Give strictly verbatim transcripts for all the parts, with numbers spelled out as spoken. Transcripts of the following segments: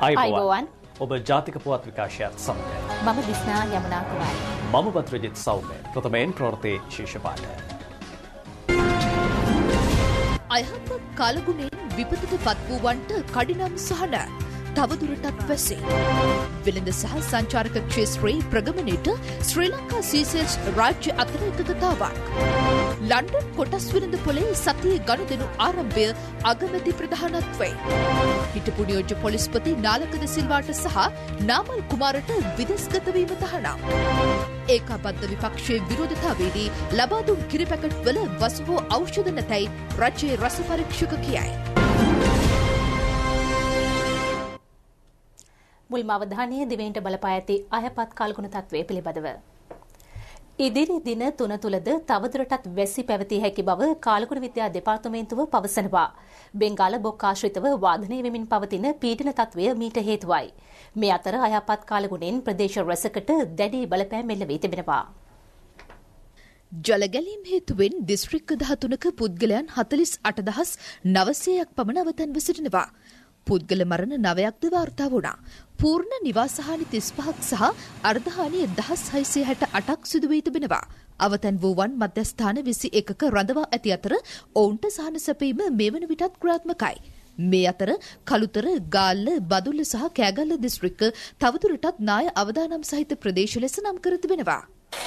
අයිබෝවන් ඔබ ජාතික පුවත් විකාශයත් සමග මම දිස්නා යමුනා කුමාරි මම බද්‍රජිත් සෞම්‍ය ප්‍රථමයෙන් ප්‍රවෘත්ති ශීර්ෂ පාඨ අයහපත් කාලගුණයෙන් විපතට පත් වූවන්ට කඩිනම් සහන තවදුරටත් වැසේ. වෙළඳ සහ සංචාරක ක්ෂේත්‍රයේ ප්‍රගමනයට ශ්‍රී ලංකා සීසෙල්ස් රාජ්‍ය අතර එකඟතාවක්. ලන්ඩන් කොටස් වෙළඳ පොලේ සතියේ ගනුදෙනු ආරම්භය අගමැති ප්‍රධානත්වයේ. හිටපු නියෝජ්‍ය පොලිස්පති නාලකද සිල්වාට සහ නාමල් කුමාරට විදෙස්ගත වීම තහනම්. ඒකාබද්ධ විපක්ෂයේ විරෝධතාවේදී ලබා දුන් කිරි පැකට් වල වසු හෝ ඖෂධ නැතැයි රජයේ රස පරීක්ෂක කියයි. මුල්ම අවධානය දිවයිනට බලපා ඇති අයහපත් කාලගුණ තත්ත්වය පිළිබඳව. ඉදිරි දින තුන තුළද තවදුරටත් වැසි පැවතිය හැකි බව කාලගුණ විද්‍යා දෙපාර්තමේන්තුව පවසනවා. බෙන්ගාල බොක් ආශ්‍රිතව වාදනය වෙමින් පවතින පීඩන තත්ත්වය මීට හේතුවයි. මේ අතර අයහපත් කාලගුණෙන් ප්‍රදේශ රැසකට දැඩි බලපෑම් එල්ල වී තිබෙනවා. ජලගැලීම් හේතුවෙන් දිස්ත්‍රික්ක දහතුනක පුද්ගලයන් හතළිස් අට දහස් නවසීයක් පමණ අවතැන්ව සිටිනවා. පුද්ගල මරණ නවයක්ද වාර්තා වුණා. පූර්ණ නිවාසහානි තිස් පහක් සහ අර්ධහානි දහස් හයසිය හැට අටක් සිදු වී තිබෙනවා. අවතැන් වූවන් මධ්‍යස්ථාන විසි එකක රඳවා ඇති අතර ඔවුන්ට සහන සැපීම මේ වන විටත් ක්‍රියාත්මකයි. මේ අතර කළුතර, ගාල්ල, බදුල්ල සහ කෑගල්ල දිස්ත්‍රික්ක තවදුරටත් නාය අවදානම් සහිත ප්‍රදේශ ලෙස නම් කර තිබෙනවා.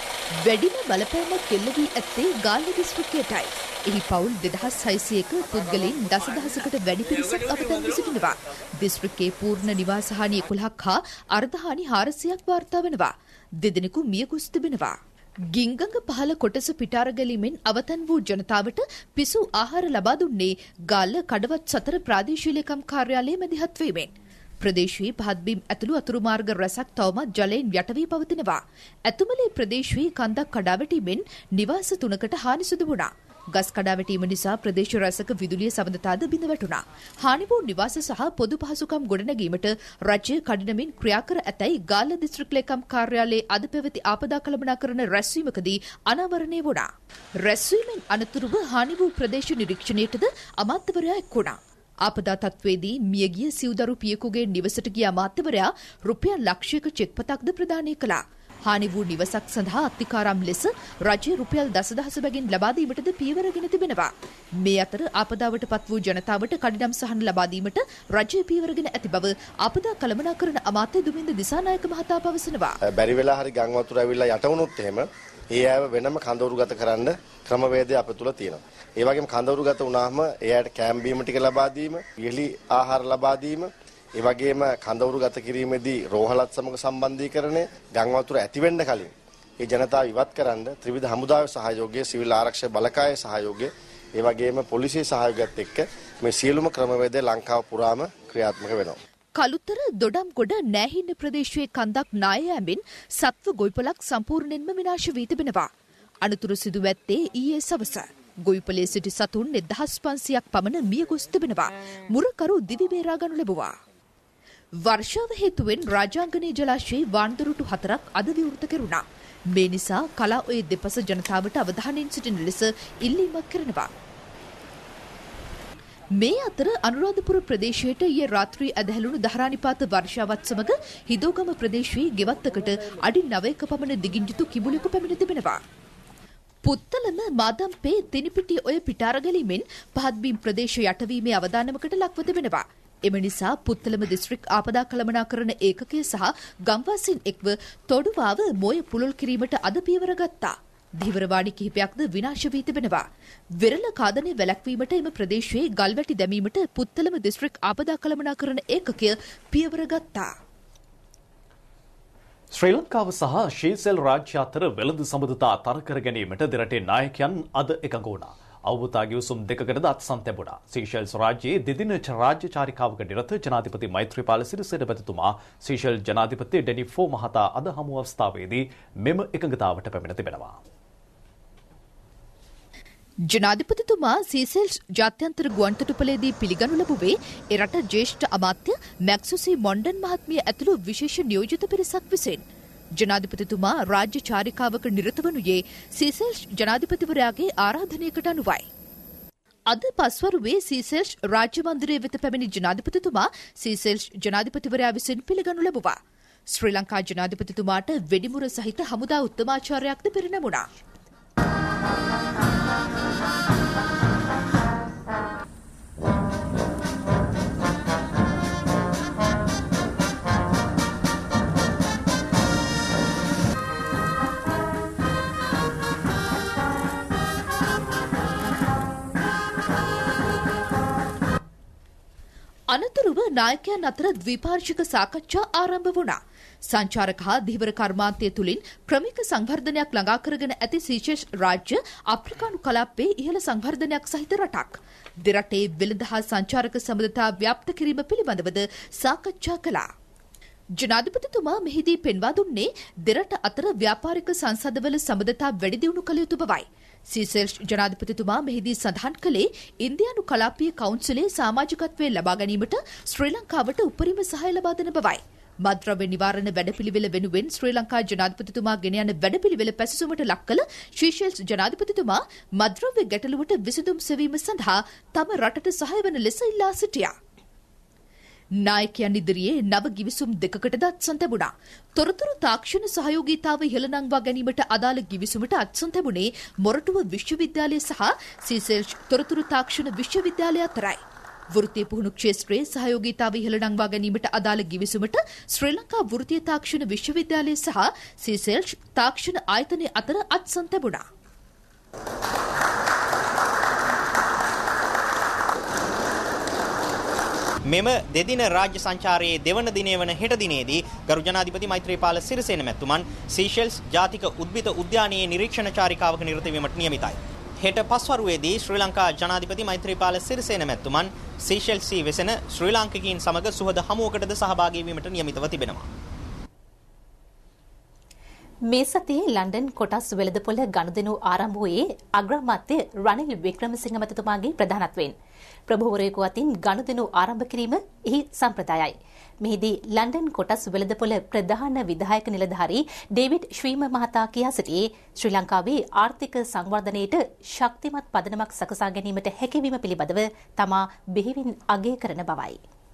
වැඩිම බලපෑමක් එල්ල වී ඇත්තේ ගාල්ල දිස්ත්‍රික්කයටයි. එහි පවුල් දෙදහස් හයසියක පුද්ගලයන් දසදහසකට වැඩි පිරිසක් අවතැන්ව සිටිනවා. දිස්ත්‍රික්කයේ පූර්ණ නිවාසහානි එකොළහක් හා අර්ධහානි හාරසියක් වාර්තා වෙනවා. දෙදෙනෙකු මිය ගොස් තිබෙනවා. ගිංගඟ පහළ කොටස පිටාර ගැලීමෙන් අවතැන් වූ ජනතාවට පිසු ආහාර ලබා දුන්නේ ගාල්ල කඩවත් සතර ප්‍රාදේශීය ලේකම් කාර්යාලයේ මැදිහත් වීමෙන්. ප්‍රදේශයේ පහත්බිම් ඇතුළු අතුරු මාර්ග රැසක් තවමත් ජලයෙන් යට වී පවතිනවා. ඇතුමලේ ප්‍රදේශයේ කන්දක් කඩාවැටීමෙන් නිවාස තුනකට හානි සිදු වුණා. ගස් කඩාවැටීම නිසා ප්‍රදේශ රැසක විදුලිය සබඳතාද බිඳ වැටුණා. හානි වූ නිවාස සහ පොදු පහසුකම් ගොඩනැගීමට රජය කඩිනමින් ක්‍රියා කර ඇතැයි ගාල්ල දිස්ත්‍රික් ලේකම් කාර්යාලයේ අද පැවති ආපදා කළමනාකරණ රැස්වීමකදී අනාවරණය වුණා. රැස්වීමෙන් අනතුරුව හානි වූ ප්‍රදේශ නිරීක්ෂණයටද අමාත්‍යවරයා එක් වුණා. ආපදා තත්ත්වයේදී මියගිය සිව්දරු පියෙකුගේ නිවසට ගිය අමාත්‍යවරයා රුපියල් ලක්ෂයක චෙක්පතක්ද ප්‍රදානය කළා. හානි වූ නිවසක් සඳහා අත්තිකාරම් ලෙස රජය රුපියල් දසදහස බැගින් ලබා දීමටද පියවරගෙන තිබෙනවා. මේ අතර ආපදාවට පත් වූ ජනතාවට කඩිනම් සහන ලබා දීමට රජය පියවරගෙන ඇති බව ආපදා කළමනාකරණ අමාත්‍ය දුමින්ද දිසානායක මහතා පවසනවා. බැරි වෙලා හරි ගම් වතුර ඇවිල්ලා යට වුණොත් එහෙම ඒ අයව වෙනම කඳවුරුගත කරන්න ක්‍රමවේදය අප තුල තියෙනවා. ඒ වගේම කඳවුරුගත වුණාම එයාට කෑම බීම ටික ලබා දීම, ඉහළි ආහාර ලබා දීම, ඒ වගේම කඳවුරුගත කිරීමේදී රෝහලත් සමග සම්බන්ධීකරණය, ගම් වතුර ඇති වෙන්න කලින් ඒ ජනතාව ඉවත් කරන්න ත්‍රිවිධ හමුදාවේ සහයෝගය, සිවිල් ආරක්ෂක බලකායේ සහයෝගය, ඒ වගේම පොලිසිය සහයෝගයත් එක්ක මේ සියලුම ක්‍රමවේද ලංකාව පුරාම ක්‍රියාත්මක වෙනවා. කළුතර දොඩම්ගොඩ නෑහින්න ප්‍රදේශයේ කන්දක් නාය යෑමෙන් සත්ව ගොවිපලක් සම්පූර්ණයෙන්ම විනාශ වී තිබෙනවා. අනතුරු සිදු ඇත්තේ ඊයේ සවස. ගොවිපලේ සිටි සතුන් දෙදහස් පන්සියයක් පමණ මිය ගොස් තිබෙනවා. මුරකරු දිවි බේරා ගනු ලැබුවා. වර්ෂාව හේතුවෙන් රාජාංගනයේ ජලාශයේ වාන්දරුටු හතරක් අද විවෘත කෙරුණා. මේ නිසා කලා ඔය දෙපස ජනතාවට අවධානයෙන් සිටින ලෙස ඉල්ලීමක් කරනවා. මේ අතර අනුරාධපුර ප්‍රදේශයට ඊයේ රාත්‍රී ඇදහැළුණු දහරානිපාත වර්ෂාවත් සමග හිදෝගම ප්‍රදේශයේ ගෙවත්තකට අඩි නවයක පමණ දිගින් යුතු කිඹුලෙකු පැමිණ තිබෙනවා. පුත්තලම මාදම්පේ තිනිපිටිය ඔය පිටාර ගැලීමෙන් පහත්බීම් ප්‍රදේශ යටවීමේ අවදානමකට ලක්ව තිබෙනවා. එම නිසා පුත්තලම දිස්ත්‍රික් ආපදා කළමනාකරණ ඒකකය සහ ගම්වාසීන් එක්ව තොඩුවාව මොය පුලුල් කිරීමට අද පියවර ගත්තා. ධීවරවාඩි කිහිපයක්ද විනාශ වී තිබෙනවා. වෙරළ කාදනය වැළැක්වීමට එම ප්‍රදේශයේ ගල්වැටි දැමීමට පුත්තලම දිස්ත්‍රික් ආපදා කළමනාකරණ ඒකකය පියවර ගත්තා. ශ්‍රී ලංකාව සහ ශීසෙල් රාජ්‍ය අතර වෙළඳ සම්බන්ධතා තර කර ගැනීමට දෙරටේ නායකයන් අද එකඟ වුණා. අවුතා ගිවිසුම් දෙකකටද අත්සන් තැබුණා. සීෂෙල්ස් රාජ්‍යයේ දෙදින රාජ්‍ය චාරිකාවක නිරත ජනාධිපති මෛත්‍රීපාල සිරිසේන මැතිතුමා සීෂෙල් ජනාධිපති ඩෙනි ෆෝ මහතා අද හමු අවස්ථාවේදී මෙම එකඟතාවට පැමිණ තිබෙනවා. ජනාධිපතිතුමා සීසෙල්ස් ජාත්‍යන්තර ගුවන්තොටුපළේදී පිළිගනු ලැබුවේ එරට ජ්‍යෙෂ්ඨ අමාත්‍ය මැක්සුසි මොන්ඩන් මහත්මිය ඇතුළු විශේෂ නියෝජිත පිරිසක් විසින්. ජනාධිපතිතුමා රාජ්‍ය චාරිකාවක නිරත වනුයේ සීසෙල්ස් ජනාධිපතිවරයාගේ ආරාධනයකට අනුවයි. අද පස්වරුවේ සීසෙල්ස් රාජ්‍ය මන්දිරයේ වෙත පැමිණි ජනාධිපතිතුමා සීසෙල්ස් ජනාධිපතිවරයා විසින් පිළිගනු ලැබුවා. ශ්‍රී ලංකා ජනාධිපතිතුමාට වෙඩිමුර සහිත හමුදා උත්තමාචාර්යයක්ද පිරිනැමුණා. අනතුරුව නායකයන් අතර ද්විපාර්ශ්වික සාකච්ඡා ආරම්භ වුණා. සංචාරක හා ධීවර කර්මාන්තය තුළින් ක්‍රමික සංවර්ධනයක් ළඟා කරගෙන ඇති සීෂෙල්ස් රාජ්‍ය අප්‍රිකානු කලාපයේ ඉහළ සංවර්ධනයක් සහිත රටක්. දෙරටේ වෙළඳ හා සංචාරක සබඳතා ව්‍යාප්ත කිරීම පිළිබඳවද සාකච්ඡා කළා. ජනාධිපතිතුමා මෙහිදී පෙන්වා දුන්නේ දෙරට අතර ව්‍යාපාරික සංසදවල සබඳතා වැඩි දියුණු කළ යුතු බවයි. සීසෙල්ස් ජනාධිපතිතුමා මෙහිදී සඳහන් කළේ ඉන්දියානු කලාපීය කවුන්සිලේ සමාජිකත්වයේ ලබා ගැනීමට ශ්‍රී ලංකාවට උපරිම සහාය ලබා දෙන බවයි. මද්‍රව්‍ය නිවාරණ වැඩපිළිවෙල වෙනුවෙන් ශ්‍රී ලංකා ජනාධිපතිතුමා ගෙන යන වැඩපිළිවෙල පැසසුමට ලක් කළ සීෂෙල්ස් ජනාධිපතිතුමා මද්‍රව්‍ය ගැටලුවට විසඳුම් සෙවීම සඳහා තම රටට සහාය වන ලෙස ඉල්ලා සිටියා. නායකයන් ඉදිරියේ නව ගිවිසුම් දෙකකටද අත්සන් තැබුණා. තොරතුරු තාක්ෂණ සහයෝගීතාව ඉහළ නංවා ගැනීමට අදාළ ගිවිසුමට අත්සන් තැබුණේ මොරටුව විශ්වවිද්‍යාලය සහ සීසෙල්ස් තොරතුරු තාක්ෂණ විශ්වවිද්‍යාලය අතරයි. වෘත්තීය පුහුණු ක්ෂේත්‍රයේ සහයෝගීතාව ඉහළ නංවා ගැනීමට අදාළ ගිවිසුමට ශ්‍රී ලංකා වෘත්තීය තාක්ෂණ විශ්වවිද්‍යාලය සහ සීසෙල්ස් තාක්ෂණ ආයතනය අතර අත්සන් තැබුණා. මෙම දෙදින රාජ්‍ය සංචාරයේ දෙවන දිනය වන හෙට දිනේදී ගරු ජනාධිපති මෛත්‍රීපාල සිරිසේන මැතිතුමන් සීෂෙල්ස් ජාතික උද්භිත උද්‍යානයේ නිරීක්ෂණ චාරිකාවක නිරත වීමට නියමිතයි. හෙට පස්වරුවේදී ශ්‍රී ලංකා ජනාධිපති මෛත්‍රීපාල සිරිසේන මැතිතුමන් සීෂෙල්ස් වෙසෙන ශ්‍රී ලාංකිකයින් සමග සුහද හමුවකටද සහභාගී වීමට නියමිතව තිබෙනවා. මේ සතියේ ලන්ඩන් කොටස් වෙළඳපොළ ගනුදෙනු ආරම්භ වූයේ අග්‍රාමාත්‍ය රනිල් වික්‍රමසිංහ මැතිතුමාගේ ප්‍රධානත්වයෙන්. ප්‍රභූවරයෙකු අතින් ගනුදෙනු ආරම්භ කිරීම එහි සම්ප්‍රදායයි. මෙහිදී ලන්ඩන් කොටස් වෙළඳපොළ ප්‍රධාන විධායක නිලධාරී ඩේවිඩ් ශ්‍රීම මහතා කියා සිටියේ ශ්‍රී ලංකාවේ ආර්ථික සංවර්ධනයට ශක්තිමත් පදනමක් සකසා ගැනීමට හැකියවීම පිළිබඳව තමා බෙහෙවින් අගය කරන බවයි.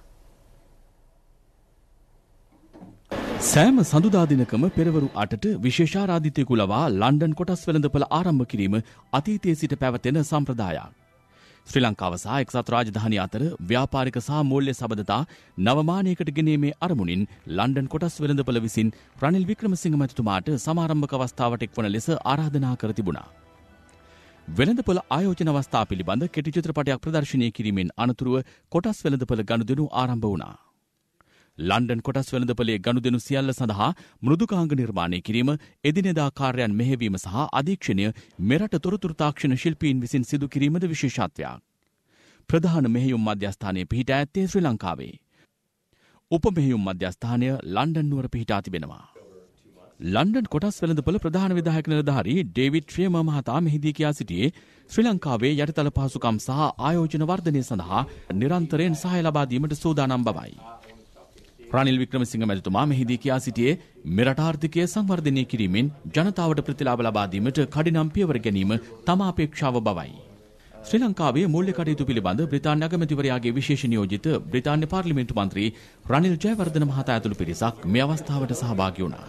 සෑම සඳුදා දිනකම පෙරවරු අටට විශේෂාරාධිතයෙකු ලවා ලන්ඩන් කොටස් වෙළඳපොළ ආරම්භ කිරීම අතීතයේ සිට පැවතෙන සම්ප්‍රදායක්. ශ්‍රී ලංකාව සහ එක්සත් රාජධානිය අතර ව්‍යාපාරික සහ මූල්‍ය සබඳතා නවමානයකට ගෙනීමේ අරමුණින් ලන්ඩන් කොටස් වෙළඳපොළ විසින් රනිල් වික්‍රමසිංහ මැතිතුමාට සමාරම්භක අවස්ථාවට එක්වන ලෙස ආරාධනා කර තිබුණා. වෙළඳපොළ ආයෝජන අවස්ථා පිළිබඳ කෙටි චිත්‍රපටයක් ප්‍රදර්ශනය කිරීමෙන් අනතුරුව කොටස් වෙළඳපොළ ගනුදෙනු ආරම්භ වුණා. ලන්ඩන් කොටස් වෙළඳපොලේ ගනුදෙනු සියල්ල සඳහා මෘදුකාංග නිර්මාණය කිරීම, එදිනෙදා කාර්යයන් මෙහෙවීම සහ අධීක්ෂණය මෙරට තොරතුරු තාක්ෂණ ශිල්පීන් විසින් සිදු කිරීමද විශේෂත්වයක්. ප්‍රධාන මෙහෙයුම් මධ්‍යස්ථානය පිහිටා ඇත්තේ ශ්‍රී ලංකාවේ. උප මෙහෙයුම් මධ්‍යස්ථානය ලන්ඩන් නුවර පිහිටා තිබෙනවා. ලන්ඩන් කොටස් වෙළඳපොළ ප්‍රධාන විධායක නිලධාරී ඩේවිඩ් ශ්‍රීම මහතා මෙහිදී කියා සිටියේ ශ්‍රී ලංකාවේ යටිතල පහසුකම් සහ ආයෝජන වර්ධනය සඳහා නිරන්තරයෙන් සහාය ලබා දීමට සූදානම් බවයි. රනිල් වික්‍රමසිංහ මැතිතුමා මෙහිදී කියා සිටියේ මෙරට ආර්ථිකය සංවර්ධනය කිරීමෙන් ජනතාවට ප්‍රතිලාභ ලබා දීමට කඩිනම් පියවර ගැනීම තම අපේක්ෂාව බවයි. ශ්‍රී ලංකාවේ මූල්‍ය කටයුතු පිළිබඳ බ්‍රිතාන්‍ය අගමැතිවරයාගේ විශේෂ නියෝජිත බ්‍රිතාන්‍ය පාර්ලිමේන්තු මන්ත්‍රී රනිල් ජයවර්ධන මහතා ඇතුළු පිරිසක් මේ අවස්ථාවට සහභාගී වුණා.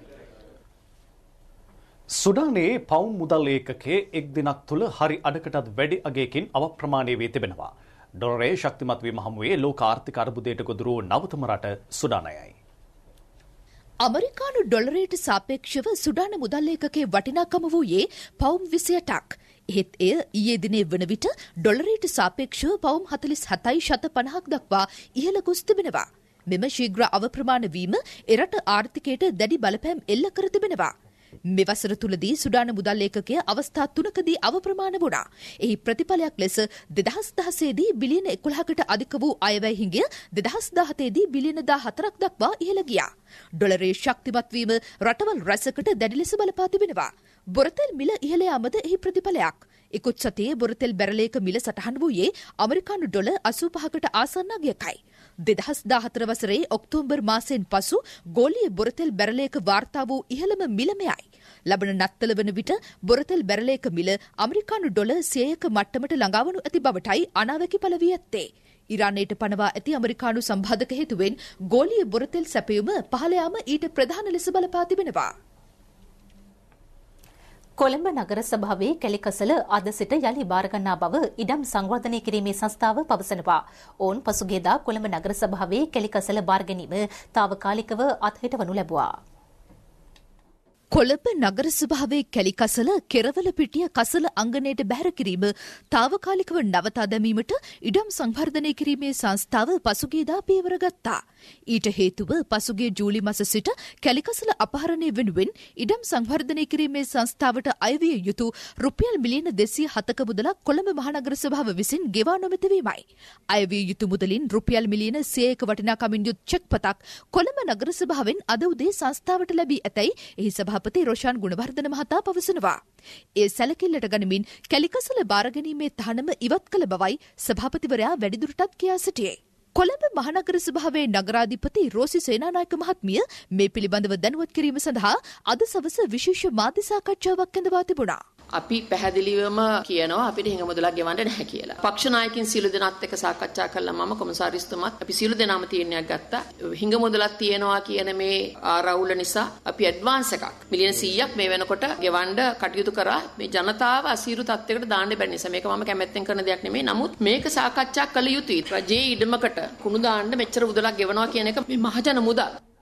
සුඩානයේ පවුම් මුදල් ඒකකයේ එක් දිනක් තුළ හරි අඩකටත් වැඩි අගයකින් අවප්‍රමාණය වී තිබෙනවා. ඩොලරයේ ශක්තිමත් වීම හමුවේ ලෝක ආර්ථික අර්බුදයට ගොදුරු නවතම රට සුඩානයයි. අමරිකානු ඩොලරයට සාපේක්ෂව සුඩාන මුදල් ඒකකයේ වටිනාකම වූයේ පවුම් විසිඅටක්. එහෙත් එය ඊයේ දිනේ වන විට ඩොලරයට සාපේක්ෂව පවුම් හතළිස් හතයි ශත පනහක් දක්වා ඉහළ ගොස් තිබෙනවා. මෙම ශීඝ්‍ර අවප්‍රමාණ වීම එරට ආර්ථිකයට දැඩි බලපෑම් එල්ල කර තිබෙනවා. මෙවසර තුලදී සුඩාන මුදල් ඒකකය අවස්ථා තුනකදී අවප්‍රමාණ වුණා. එහි ප්‍රතිඵලයක් ලෙස දෙදහස් දහසේ දී බිලියන එකොළහකට අධික වූ අයවැය හිඟය දෙදහස් දාහතේ දී බිලියන දාහතරක් දක්වා ඉහළ ගියා. ඩොලරයේ ශක්තිමත් වීම රටවල් රැසකට දැඩි ලෙස බලපා තිබෙනවා. බොරතෙල් මිල ඉහළ යාමද එහි ප්‍රතිඵලයක්. ඉකුත් සතියේ බොරතෙල් බැරලයක මිල සටහන් වූයේ ඇමරිකානු ඩොලර් අසූ පහකට ආසන්න අගයකයි. දෙදහස් දාහතර වසරේ ඔක්තෝබර් මාසයෙන් පසු ගෝලීය බොරතෙල් බැරලයක වාර්තා වූ ඉහළම මිලමයයි. ලබන නත්තල වන විට බොරතෙල් බැරලයක මිල ඇමරිකානු ඩොලර් සියයක මට්ටමට ළඟාවනු ඇති බවටයි අනාවැකි පළ වී ඇත්තේ. ඉරානයට පනවා ඇති ඇමරිකානු සම්බාධක හේතුවෙන් ගෝලීය බොරතෙල් සැපයුම පහළ යාම ඊට ප්‍රධාන ලෙස බලපා තිබෙනවා. කොළඹ නගර සභාවේ කැලිකසල අද සිට යලි බාරගන්නා බව ඉඩම් සංවර්ධනය කිරීමේ සංස්ථාව පවසනවා. ඔවුන් පසුගියදා කොළඹ නගර සභාවේ කැලිකසල බාර ගැනීම తాවකාලිකව අත්හිටවනු ලැබුවා. කොළඹ නගර සභාවේ කැලිකසල කෙරවල පිටිය කසල අංගණයට බැහැර කිරීම తాවකාලිකව නවතා දැමීමට ඉඩම් සංවර්ධනය කිරීමේ සංස්ථාව පසුගියදා පියවර ගත්තා. ඊට හේතුව පසුගිය ජූලි මාස සිට කැලිකසල අපහරණය වෙනුවෙන් ඉඩම් සංවර්ධනය කිරීමේ සංස්ථාවට අයවිය යුතු රුපියල් මිලියන දෙසිය හතක මුදලක් කොළඹ මහනගර සභාව විසින් ගෙවා නොමැතිවීමයි. අයවිය යුතු මුදලින් රුපියල් මිලියන සියයක වටිනාකමින් යුත් චෙක් පතක් කොළඹ නගර සභාවෙන් අද උදේ සංස්ථාවට ලැබී ඇතැයි එහි සභාපති රොෂාන් ගුණවර්ධන මහතා පවසනවා. ඒ සැලකිල්ලට ගනිමින් කැලිකසල බාර ගැනීමේ තහනම ඉවත් කළ බවයි සභාපතිවරයා වැඩිදුරටත් කියා සිටියේ. කොළඹ මහනගර සභාවේ නගරාධිපති රෝසි සේනානායක මහත්මිය මේ පිළිබඳව දැනුවත් කිරීම සඳහා අද සවස විශේෂ මාධ්‍ය සාකච්ඡාවක් ඇඳවා තිබුණා. අපි පැහැදිලිවම කියනවා අපිට හිඟ මුදලක් ගෙවන්න නැහැ කියලා. පක්ෂ නායකින් සියලු දෙනාත් එක්ක සාකච්ඡා කළා මම කොමසාරිස්තුමාත් අපි සියලු දෙනාම තීරණයක් ගත්තා. හිඟ මුදලක් තියෙනවා කියන මේ ආරවුල නිසා අපි ඇඩ්වාන්ස් එකක් මිලියන සීයක් මේ වෙනකොට ගෙවන්න කටයුතු කරා. මේ ජනතාව අසීරු තත්යකට දාන්න බැරි නිසා මේක මම කැමැත්තෙන් කරන දෙයක් නෙමෙයි. නමුත් මේක සාකච්ඡා කළ යුතුයි. රජයේ ඉඩමකට කුණු දාන්න මෙච්චර මුදලක් ගෙවනවා කියන එක මේ මහජන මුදල්.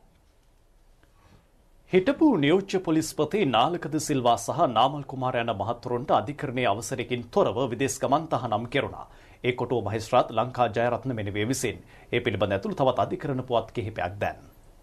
හිටපු නියෝජ්‍ය පොලිස්පති නාලකද සිල්වා සහ නාමල් කුමාර යන මහත්වරුන්ට අධිකරණයේ අවසරයකින් තොරව විදේශ ගමන් තහනම් කෙරුණා. ඒ කොටුව මහේස්ත්‍රාත් ලංකා ජයරත්න මෙනෙවිය විසින් ඒ පිළිබඳ ඇතුළු තවත් අධිකරණ පුවත් කිහිපයක් දැන්.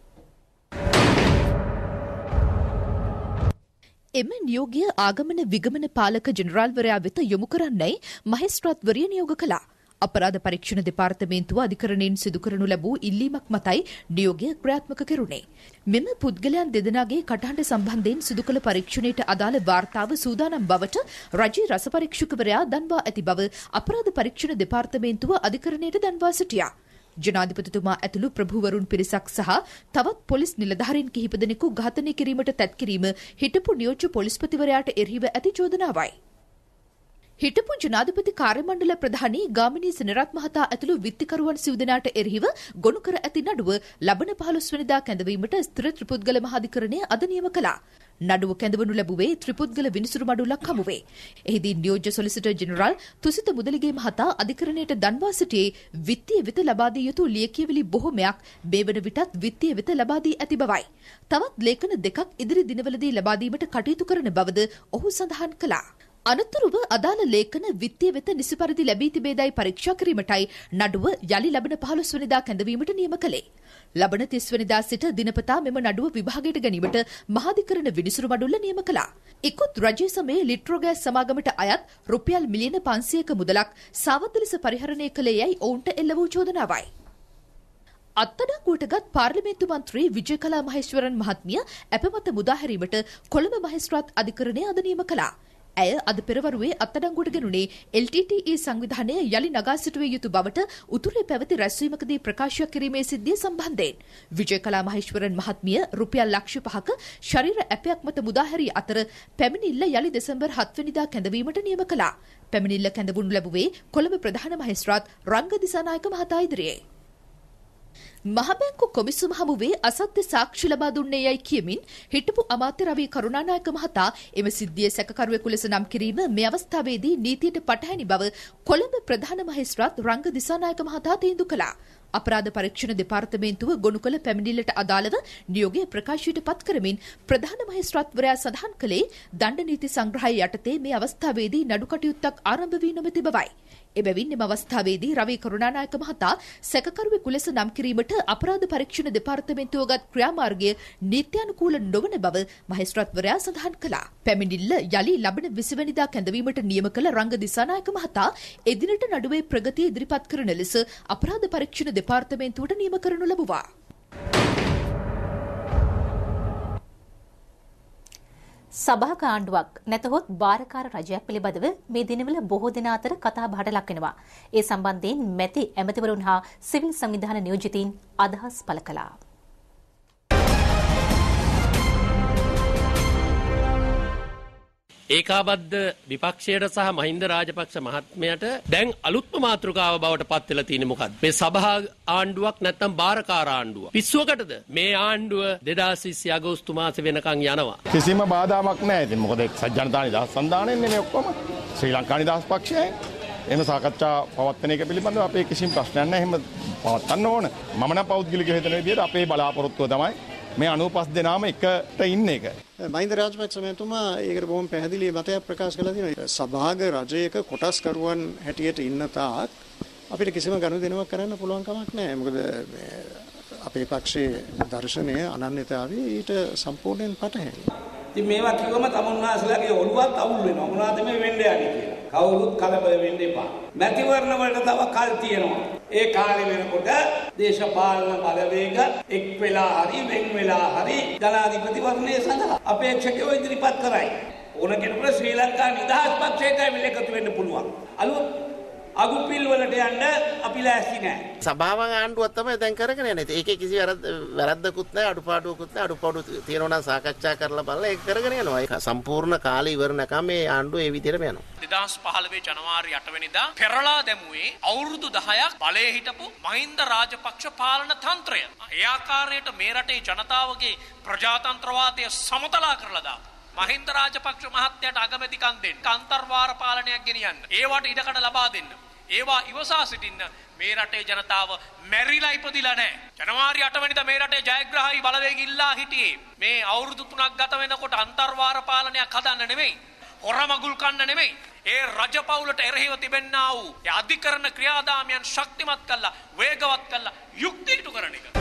එම නියෝගය ආගමන විගමන පාලක ජෙනරාල්වරයා වෙත යොමු කරන්නයි මහේස්ත්‍රාත්වරිය නියෝග කළා. අපරාධ පරීක්ෂණ දෙපාර්තමේන්තුව අධිකරණයෙන් සිදු කරනු ලැබූ ඉල්ලීමක් මතයි නියෝගය ක්‍රියාත්මක කෙරුණේ. මෙම පුද්ගලයන් දෙදෙනාගේ කටහඬ සම්බන්ධයෙන් සිදු කළ පරීක්ෂණයට අදාළ වාර්තාව සූදානම් බවට රජයේ රස පරීක්ෂකවරයා දන්වා ඇති බව අපරාධ පරීක්ෂණ දෙපාර්තමේන්තුව අධිකරණයට දන්වා සිටියා. ජනාධිපතිතුමා ඇතුළු ප්‍රභූවරුන් පිරිසක් සහ තවත් පොලිස් නිලධාරීන් කිහිප දෙනෙකු ඝාතනය කිරීමට තැත් කිරීම හිටපු නියෝජ්‍ය පොලිස්පතිවරයාට එරෙහිව ඇති චෝදනාවයි. හිටපු ජනාධිපති කාර්යමණ්ඩල ප්‍රධානී ගාමිණී සෙනරත් මහතා ඇතුළු විත්තිකරුවන් සිව් දෙනාට එරෙහිව ගොනු කර ඇති නඩුව ලබන පහළොස් වෙනිදා කැඳවීමට ස්ථිර ත්‍රිපුද්ගල මහාධිකරණය අද නියම කළා. නඩුව කැඳවනු ලැබුවේ ත්‍රිපුද්ගල විනිසුරු මඩුල්ලක් හමුවේ. එහිදී නියෝජ්‍ය සොලිසිටර් ජෙනරාල් තුසිත මුදලිගේ මහතා අධිකරණයට දන්වා සිටියේ විත්තිය වෙත ලබා දිය යුතු ලියකියවිලි බොහෝමයක් මේ වන විටත් විත්තිය වෙත ලබා දී ඇති බවයි. තවත් ලේඛන දෙකක් ඉදිරි දිනවලදී ලබා දීමට කටයුතු කරන බවද ඔහු සඳහන් කළා. අනතුරුව අදාළ ලේඛන විත්තිය වෙත නිසි පරිදි ලැබී තිබේදයි පරීක්ෂා කිරීමටයි නඩුව යලි ලබන පහළොස් වෙනිදා කැඳවීමට නියම කළේ. ලබන තිස් වෙනිදා සිට දිනපතා මෙම නඩුව විභාගයට ගැනීමට මහාධිකරණ විනිසුරු මඩුල්ල නියම කළා. ඉක්ුත් රජයේ සමයේ ලිට්‍රෝ ගෑස් සමාගමට අයත් රුපියල් මිලියන පන්සියයක මුදලක් සාවද්ද ලෙස පරිහරණය කළේ යයි ඔවුන්ට එල්ල වූ චෝදනාවයි. අත්අඩංගුවටගත් පාර්ලිමේන්තු මන්ත්‍රී විජයකලා මහේශ්වරන් මහත්මිය අපමත මුදාහැරීමට කොළඹ මහේස්ත්‍රාත් අධිකරණය අද නියම කළා. ඇය අද පෙරවරුවේ අත්අඩංගුවට ගැනුනේ එල් ටී ටී ඊ සංවිධානය යලි නගා සිටුවිය යුතු බවට උතුරේ පැවති රැස්වීමකදී ප්‍රකාශ කිරීමේ සිද්ධිය සම්බන්ධයෙන් විජයකලා මහේශ්වරන් මහත්මිය රුපියල් ලක්ෂ පහක ශරීර ඇපයක් මත මුදාහැරී අතර පැමිණිල්ල යලි දෙසැම්බර් හත් වෙනිදා කැඳවීමට නියම කළා. පැමිණිල්ල කැඳවුණු ලැබුවේ කොළඹ ප්‍රධාන මහේස්ත්‍රාත් රංග දිසානායක මහතා ඉදිරියේ. මහබැංකු කොමිසම හමුවේ අසත්‍ය සාක්ෂි ලබා දුන්නේ යයි කියමින් හිටපු අමාත්‍ය රවී කරුණානායක මහතා එම සිද්ධියේ සැකකරුවෙකු ලෙස නම් කිරීම මේ අවස්ථාවේදී නීතියට පටහැනි බව කොළඹ ප්‍රධාන මහේස්ත්‍රාත් රංග දිසානායක මහතා තීන්දුව කළා. අපරාධ පරීක්ෂණ දෙපාර්තමේන්තුව ගොනු කළ පැමිණිල්ලට අදාළව නියෝගය ප්‍රකාශයට පත් කරමින් ප්‍රධාන මහේස්ත්‍රාත්වරයා සඳහන් කළේ දණ්ඩ නීති සංග්‍රහය යටතේ මේ අවස්ථාවේදී නඩු කටයුත්තක් ආරම්භ වී නොමැති බවයි. එබැවින් එම අවස්ථාවේදී රවී කරුණානායක මහතා සැකකරුවෙකු ලෙස නම් කිරීමට අපරාධ පරීක්ෂණ දෙපාර්තමේන්තුව ගත් ක්‍රියාමාර්ගය නීත්‍යානුකූල නොවන බව මහේස්ත්‍රාත්වරයා සඳහන් කළා. පැමිණිල්ල යලි ලබන විසි වෙනිදා කැඳවීමට නියම කළ රංග දිසානායක මහතා එදිනට නඩුවේ ප්‍රගතිය ඉදිරිපත් කරන ලෙස අපරාධ පරීක්ෂණ දෙපාර්තමේන්තුවට නියම කරනු ලැබුවා. සභාක ආණ්ඩුවක් නැතහොත් භාරකාර රජයක් පිළිබඳව මේ දිනවල බොහෝ දෙනා අතර කතා බහට ලක් වෙනවා. ඒ සම්බන්ධයෙන් මැති ඇමතිවරුන් හා සිවිල් සංවිධාන නියෝජිතයින් අදහස් පළ කළා. ඒකාබද්ධ විපක්ෂයට සහ මහින්ද රාජපක්ෂ මහත්මයාට දැන් අලුත්ම මාතෘකාව බවට පත් වෙලා තියෙන්නේ මොකක්ද? මේ සභා ආණ්ඩුවක් නැත්නම් භාරකාර ආණ්ඩුවක්. පිස්සුවකටද මේ ආණ්ඩුව දෙදාස් විසි අගෝස්තු මාසේ වෙනකන් යනවා. කිසිම බාධාවක් නැහැ. ඉතින් මොකද එක්සත් ජනතා නිදහස් සන්ධානයෙන් මේ ඔක්කොම ශ්‍රී ලංකා නිදහස් පක්ෂයයි. එහෙම සාකච්ඡා පවත්වන එක පිළිබඳව අපේ කිසිම ප්‍රශ්නයක් නැහැ. එහෙම පවත්වන්න ඕන. මම නම් පෞද්ගලිකව හිතන විදිහට අපේ බලාපොරොත්තුව තමයි මේ අනූපස් දෙනාම එකට ඉන්න එක. මහින්ද රාජපක්ෂ මහතුමා ඒකට බොහොම පැහැදිලි මතයක් ප්‍රකාශ කළා තියෙනවා. සභාග රජයක කොටස්කරුවන් හැටියට ඉන්න තාක් අපිට කිසිම ගනුදෙනුවක් කරන්න පුළුවන් කමක් නැහැ. මොකද අපේ පක්ෂයේ දර්ශනය අනන්‍යතාවයේ ඊට සම්පූර්ණයෙන් පටහැනි. ඉතින් මේවා කිව්වම තමුන්නාසලාගේ ඔළුවත් අවුල් වෙනවා. මොනවද මේ වෙන්නේ යන්නේ කියලා. කවුරුත් කලබල වෙන්න එපා. මැතිවරණ වලට තව කල් තියෙනවා. ඒ කාලේ වෙනකොට දේශපාලන බලවේග එක් වෙලා හරි වෙන් වෙලා හරි ජනාධිපතිවරණය සඳහා අපේක්ෂකයෝ ඉදිරිපත් කරයි. ඕන කෙනෙකුට ශ්‍රී ලංකා නිදහස් පක්ෂයට ඇවිල්ලා එකතු වෙන්න පුළුවන්. අලුත් අගුපිල් වලට යන්න අපි ලෑස්ති නැහැ. සභාවන් ආණ්ඩුවක් තමයි දැන් කරගෙන යන්නේ. ඒකේ කිසි වැරද්දකුත් නැහැ, අඩුපාඩුවකුත් නැහැ. අඩුපාඩු තියෙනවා නම් සාකච්ඡා කරලා බලලා ඒක කරගෙන යනවා. ඒක සම්පූර්ණ කාලය ඉවරනකම් මේ ආණ්ඩුව ඒ විදිහටම යනවා. දෙදාස් පහළොව ජනවාරි අට වෙනිදා පෙරලා දැමුවේ අවුරුදු දහයක් බලයේ හිටපු මහින්ද රාජපක්ෂ පාලන තන්ත්‍රය. ඒ ආකාරයට මේ රටේ ජනතාවගේ ප්‍රජාතන්ත්‍රවාදය සමතලා කරලා දාපු මහින්ද රාජපක්ෂ මහත්තයාට අගමැතිකම් දෙන්න, අන්තර්වාර පාලනයක් ගෙනියන්න, ඒවට ඉඩකඩ ලබා දෙන්න, ඒවා ඉවසා සිටින්න මේ රටේ ජනතාව මැරිලා ඉපදිලා නැහැ. ජනවාරි අට වෙනිදා මේ රටේ ජයග්‍රහයි බලවේග ඉල්ලා හිටියේ මේ අවුරුදු තුනක් ගත වෙනකොට අන්තර්වාර පාලනයක් හදන්න නෙමෙයි, හොරමගුල් කන්න නෙමෙයි, ඒ රජපෞලට එරෙහිව තිබෙන්නා වූ ඒ අධිකරණ ක්‍රියාදාමයන් ශක්තිමත් කළා, වේගවත් කළා, යුක්තියටු කරන එක.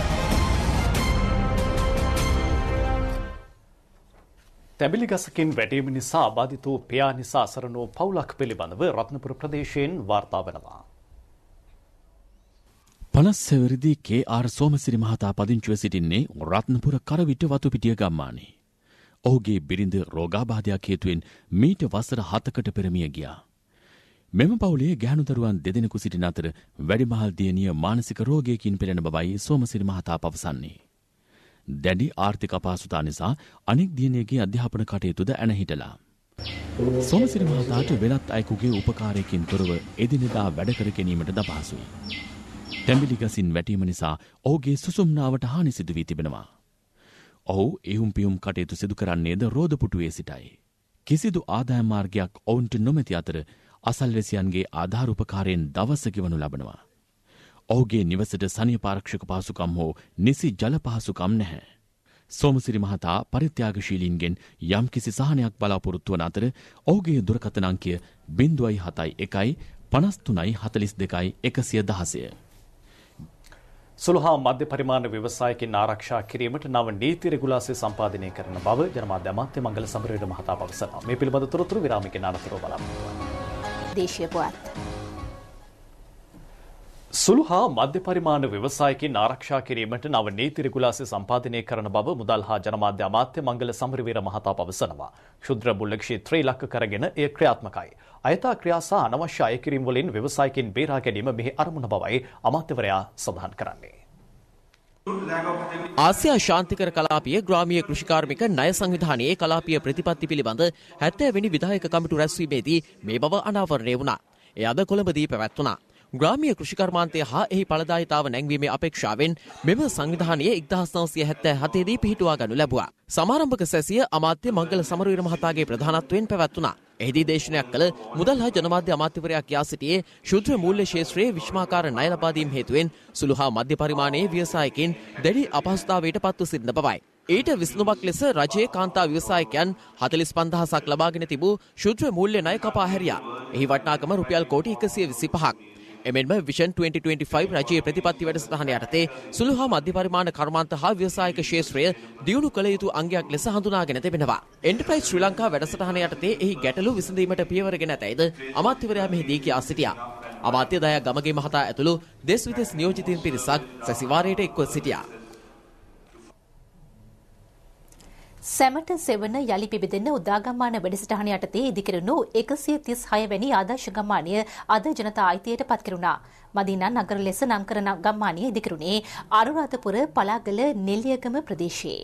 තැබිලි ගසකින් වැටීම නිසා අබාධිත වූ පියා නිසා අසරණ වූ පවුලක් පිළිබඳව රත්නපුර ප්‍රදේශයෙන් වාර්තා වෙනවා. පනස් සැවරිදි කේ ආර් සෝමසිරි මහතා පදිංචිව සිටින්නේ රත්නපුර කරවිට වතුපිටිය ගම්මානයේ. ඔහුගේ බිරිඳ රෝගාබාධයක් හේතුවෙන් මීට වසර හතකට පෙර මිය ගියා. මෙම පවුලේ ගැහැණු දරුවන් දෙදෙනෙකු සිටින අතර වැඩිමහල් දියණිය මානසික රෝගයකින් පෙළෙන බවයි සෝමසිරි මහතා පවසන්නේ. දැඩි ආර්ථික අපහසුතා නිසා අනෙක් දියණියගේ අධ්‍යාපන කටයුතුද ඇන හිටලා. සෝමසිරි මහතාට වෙනත් අයෙකුගේ උපකාරයකින් තොරව එදිනෙදා වැඩ කර ගැනීමට අපහසුයි. තැඹිලි ගසින් වැටීම නිසා ඔහුගේ සුසුම්නාවට හානි සිදු වී තිබෙනවා. ඔහු එහුම් පියුම් කටයුතු සිදු කරන්නේද රෝදපුටුවේ සිටයි. කිසිදු ආදායම් මාර්ගයක් ඔවුන්ට නොමැති අතර අසල්වැසියන්ගේ ආධාර උපකාරයෙන් දවස ගෙවනු ලබනවා. ඔහුගේ නිවසට සනිපාරක්ෂක පහසුකම් හෝ නිසි ජල පහසුකම් නැහැ. සෝමසිරි මහතා පරිත්‍යාගශීලීන්ගෙන් යම් කිසි සහනයක් බලාපොරොත්තු වන අතර ඔහුගේ දුරකථන අංකය බිංදුවයි හතයි එකයි පනස් තුනයි හතලිස් දෙකයි එකසිය දහසය. සුළු හා මධ්‍ය පරිමාණ ව්‍යවසායකින් ආරක්ෂා කිරීමට නව නීති රෙගුලාසි සම්පාදනය කරන බව ජනමාධ්‍ය අමාත්‍ය මංගල සමරවීර මහතා පවසනවා. මේ පිළිබඳ තොරතුරු විරාමයකින් අනතුරුව බලමු. දේශීය පුවත් සුළු හා මධ්‍ය පරිමාණ ව්‍යවසායකින් ආරක්ෂා කිරීමට නව නීති රෙගුලාසි සම්පාදනය කරන බව මුදල් හා ජනමාධ්‍ය අමාත්‍ය මංගල සමරවීර මහතා පවසනවා. ක්ෂුද්‍ර මුල්ල ක්ෂේත්‍රය ඉලක්ක කරගෙන එය ක්‍රියාත්මකයි. අයථා ක්‍රියා සහ අනවශ්‍ය අය කිරීම් වලින් ව්‍යවසායකින් බේරා ගැනීම මෙහි අරමුණ බවයි අමාත්‍යවරයා සඳහන් කරන්නේ. ආසියා ශාන්තිකර කලාපීය ග්‍රාමීය කෘෂිකාර්මික ණය සංවිධානයේ කලාපීය ප්‍රතිපත්ති පිළිබඳ හැත්තෑ වෙනි විධායක කමිටු රැස්වීමේදී මේ බව අනාවරණය වුණා. එය අද කොළඹදී පැවැත්වුණා. ග්‍රාමීය කෘෂිකර්මාන්තය හා එහි ඵලදායීතාව නැංවීමේ අපේක්ෂාවෙන් මෙම සංවිධානයේ එක්දහස් නවසිය හැත්තෑ හතේ දී පිහිටුවා ගනු ලැබුවා. සමාරම්භක සැසිය අමාත්‍ය මංගල සමරවීර මහතාගේ ප්‍රධානත්වයෙන් පැවැත්වුණා. එහිදී දේශනයක් කළ මුදල් හා ජනමාධ්‍ය අමාත්‍යවරයා කියා සිටියේ ශුද්‍ර මූල්‍ය ක්ෂේත්‍රයේ විෂමාකාර ණය ලබා දීම හේතුවෙන් සුළු හා මධ්‍ය පරිමාණයේ ව්‍යවසායකින් දැඩි අපහසුතාවයට පත්ව සිටින බවයි. ඊට විසඳුමක් ලෙස රජයේ කාන්තා ව්‍යවසායකයන් හතළිස් පන්දහසක් ලබාගෙන තිබූ ශුද්‍ර මූල්‍ය ණය කපා හැරියා. එහි වටිනාකම රුපියල් කෝටි එකසිය විසි පහක්. එමෙන්ම විෂන් ට්වෙන්ටි ට්වෙන්ටි ෆයිව් රජයේ ප්‍රතිපත්ති වැඩසටහන යටතේ සුළු හා මධ්‍ය පරිමාණ කර්මාන්ත හා ව්‍යවසායික ක්ෂේත්‍රය දියුණු කළ යුතු අංගයක් ලෙස හඳුනාගෙන තිබෙනවා. එන්ටර්ප්‍රයිස් ශ්‍රී ලංකා වැඩසටහන යටතේ එහි ගැටලු විසඳීමට පියවරගෙන ඇතැයිද අමාත්‍යවරයා මෙහිදී කියා සිටියා. අමාත්‍ය දයා ගමගේ මහතා ඇතුළු දෙස් විදෙස් නියෝජිතින් පිරිසක් සැසිවාරයට එක්ව සිටියා. සැමට සෙවන යලි පිබිදෙන උදාගම්මාන වැඩසටහන යටතේ ඉදිකෙරුණු එකසිය තිස් හය වැනි ආදර්ශ ගම්මානය අද ජනතා අයිතියට පත් කෙරුණා. මදීනා නගර ලෙස නම් කරන ගම්මානය ඉදිකෙරුණේ අනුරාධපුර පලාගල නෙල්ලියගම ප්‍රදේශයේ.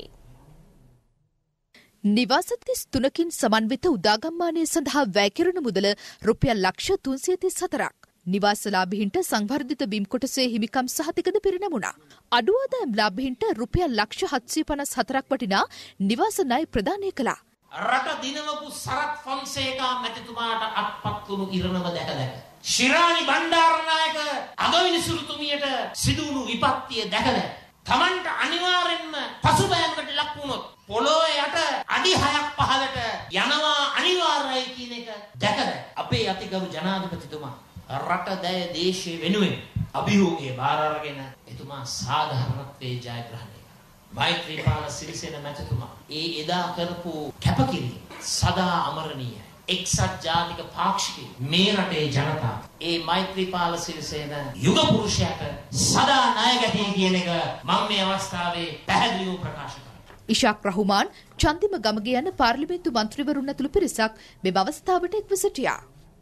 නිවාස තිස් තුනකින් සමන්විත උදාගම්මානය සඳහා වැය කෙරුණු මුදල රුපියල් ලක්ෂ තුන්සිය තිස් හතරක්. නිවාසලාභීන්ට සංවර්ධිත බිම් කොටසේ හිමිකම් සහතිකද පිරිනැමුණා. අඩු ආදායම් ලාභීන්ට රුපියල් ලක්ෂ හත්සිය පනස් හතරක් වටිනා නිවාස ණය ප්‍රදානය කළා. රට දිනවපු සරත් ෆොන්සේකා මැතිතුමාට අත්පත් වුණු ඉරණම දැක දැක ශිරාණි බණ්ඩාරනායක අගවිනිසුරුතුමියට සිදුවුණු විපත්තිය දැක දැක තමන්ට අනිවාර්යෙන්ම පසුබෑමකට ලක් වුණොත් පොළොවේ යට අඩි හයක් පහළට යනවා අනිවාර්යයි කියන එක දැක දැක අපේ අතිගරු ජනාධිපතිතුමා රට දැය දේශයේ වෙනුවෙන් අභියෝගයේ බාර අරගෙන එතුමා සාධාරණත්වයේ ජයග්‍රහණය කළා. මෛත්‍රීපාල සිරිසේන මැතිතුමා ඒ එදා කරපු කැපකිරීම සදා අමරණීයයි. එක්සත් ජාතික පාක්ෂිකයෝ මේ රටේ ජනතාව ඒ මෛත්‍රීපාල සිරිසේන යුග පුරුෂයාට සදා ණය ගැටේ කියන එක මම මේ අවස්ථාවේ පැහැදිලිව ප්‍රකාශ කරනවා. ඉෂාක් රහුමාන්, චන්දිම ගමගේ යන පාර්ලිමේන්තු මන්ත්‍රීවරුන් ඇතුළු පිරිසක් මෙම අවස්ථාවට එක්ව සිටියා.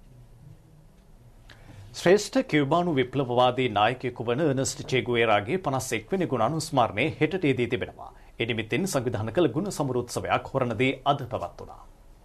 ශ්‍රේෂ්ඨ කියුබානු විප්ලවවාදී නායකයෙකු වන අර්නස්ට් චේ ගුවෙරාගේ පනස් එක් වෙනි ගුණානුස්මරණය හෙටට දී තිබෙනවා. ඒ නිමිත්තෙන් සංවිධානය කළ ගුණ සමරෝත්සවයක් හොරණදී අද පැවැත්වුණා.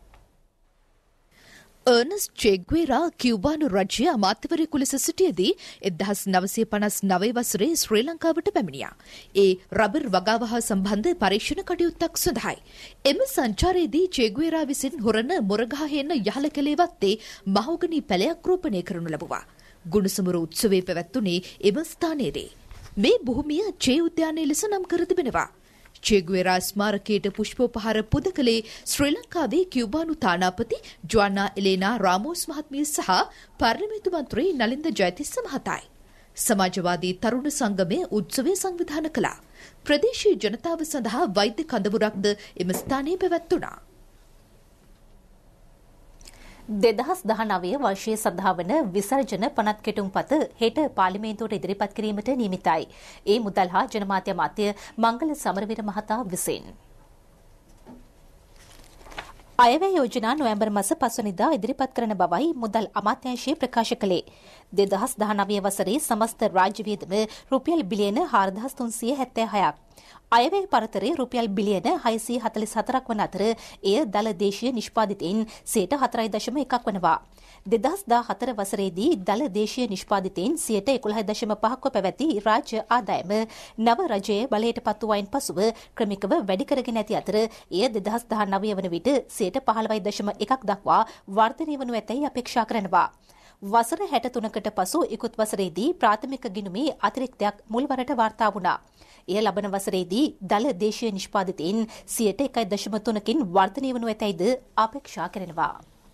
අර්නස්ට් චේ ගුවෙරා කියුබානු රජයේ අමාත්‍යවරයෙකු ලෙස සිටියදී එක්දහස් නවසිය පනස් නවය වසරේ ශ්‍රී ලංකාවට පැමිණියා. ඒ රබර් වගාව හා සම්බන්ධ පරීක්ෂණ කටයුත්තක් සඳහායි. එම සංචාරයේදී චේ ගුවෙරා විසින් හොරණ මොරගහ හෙන්න යහල කැලේ වත්තේ මහෝගනී පැලයක් රෝපණය කරනු ලැබුවා. ගුණසමර උත්සවයේ පැවැත්වුණේ එම ස්ථානයේදී. මේ භූමිය චේ උද්‍යානය ලෙස නම් කර තිබෙනවා. චේ ගුවෙරා ස්මාරකයට පුෂ්පෝපහාර පුද කළේ ශ්‍රී ලංකාවේ කියුබානු තානාපති ජොආනා එලේනා රාමෝස් මහත්මිය සහ පාර්ලිමේන්තු මන්ත්‍රී නලින්ද ජයතිස්ස මහතායි. සමාජවාදී තරුණ සංගමය උත්සවය සංවිධානය කළා. ප්‍රදේශීය ජනතාව සඳහා වෛද්‍ය කඳවුරක්ද එම ස්ථානයේ පැවැත්වුණා. දෙදහස් දහනවය වර්ෂයේ සඳහාවන විසර්ජන පනත් කෙටුම්පත හෙට පාර්ලිමේන්තුවට ඉදිරිපත් කිරීමට නියමිතයි. ඒ මුදල් හා ජනමාත්‍ය අමාත්‍ය මංගල සමරවීර මහතා විසින්. අයවැය යෝජනා නොවැම්බර් මාස පස්වැනිදා ඉදිරිපත් කරන බවයි මුදල් අමාත්‍යාංශය ප්‍රකාශ කළේ. දෙදහස් දහනවය වසරේ සමස්ත රාජ්‍ය වියදම රුපියල් බිලියන හාරදහස් තුන්සිය හැත්තෑ හයක්. අයවැය පරතරය රුපියල් බිලියන හයසිය හතළිස් හතරක් වන අතර එය දළ දේශීය නිෂ්පාදිතයෙන් සියයට හතරයි දශම එකක් වනවා. දෙදහස් දාහතර වසරේදී දළ දේශීය නිෂ්පාදිතයෙන් සියයට එකොළහයි දශම පහක්ව පැවැති රාජ්‍ය ආදායම නව රජයේ බලයට පත් වූයින් පසුව ක්‍රමිකව වැඩි කරගෙන ඇති අතර එය දෙදහස් දහනවය වන විට සියයට පහළොවයි දශම එකක් දක්වා වර්ධනය වනු ඇතැයි අපේක්ෂා කරනවා. වසර හැට තුනකට පසු ඉකුත් වසරේදී ප්‍රාථමික ගිණුමේ අතිරික්තයක් මුල්වරට වාර්තා වුණා. එය ලබන වසරේදී දළ දේශීය නිෂ්පාදිතයෙන් සියයට එකයි දශම තුනකින් වර්ධනය වනු ඇතැයිද අපේක්ෂා කරනවා.